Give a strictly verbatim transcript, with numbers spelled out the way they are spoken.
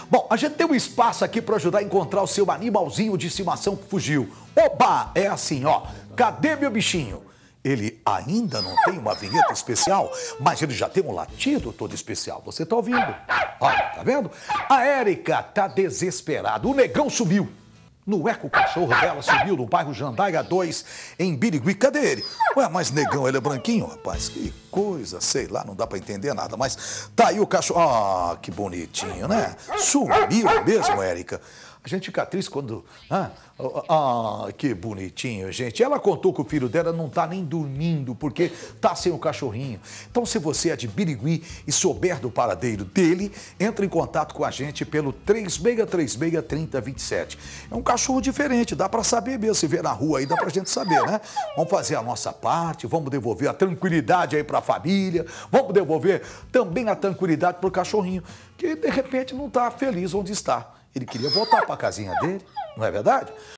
Bom, a gente tem um espaço aqui para ajudar a encontrar o seu animalzinho de estimação que fugiu. Oba! É assim, ó. Cadê meu bichinho? Ele ainda não tem uma vinheta especial, mas ele já tem um latido todo especial. Você tá ouvindo? Olha, tá vendo? A Érica tá desesperada. O negão sumiu. Não é que o cachorro dela subiu no bairro Jandaia dois, em Birigui. Cadê ele? Ué, mas negão, ele é branquinho, rapaz. Que coisa, sei lá, não dá pra entender nada. Mas tá aí o cachorro. Ah, que bonitinho, né? Sumiu mesmo, Érica. A gente fica triste quando... Ah, ah, que bonitinho, gente. Ela contou que o filho dela não tá nem dormindo porque tá sem o cachorrinho. Então, se você é de Birigui e souber do paradeiro dele, entre em contato com a gente pelo três seis três seis, três zero dois sete. É um cachorro diferente, dá pra saber mesmo. Se vê na rua aí, dá pra gente saber, né? Vamos fazer a nossa parte, vamos devolver a tranquilidade aí pra família, vamos devolver também a tranquilidade pro cachorrinho, que de repente não tá feliz onde está. Ele queria voltar para a casinha dele, não é verdade?